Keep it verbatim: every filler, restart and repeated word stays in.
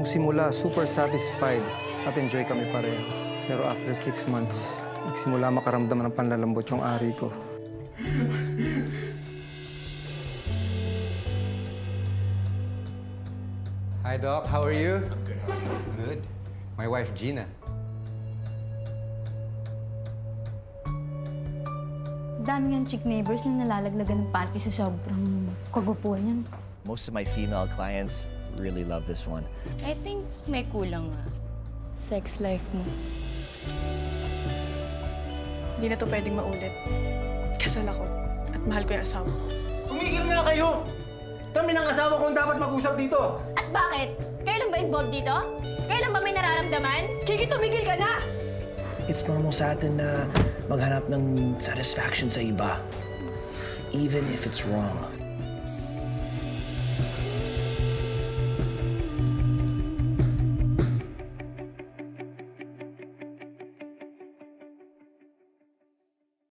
Nung simula, super satisfied at enjoy kami pareho. Pero after six months, nagsimula makaramdam ng panlalambot yung ari ko. Hi, Doc. How are you? I'm good. How are you? Good. My wife, Gina. Dami ngang chick neighbors na nalalaglagan ng panty sa sobrang kagupuan yan. Most of my female clients really love this one. I think may kulang nga. Sex life mo. Hindi na to pwedeng maulit. Kasal ako at mahal ko yung asawa ko. Tumigil nga kayo! Kami ng asawa ko ang dapat mag-usap dito! At bakit? Kailan ba involved dito? Kailan ba may nararamdaman? Kiki, tumigil ka na! It's normal sa atin na maghanap ng satisfaction sa iba, even if it's wrong.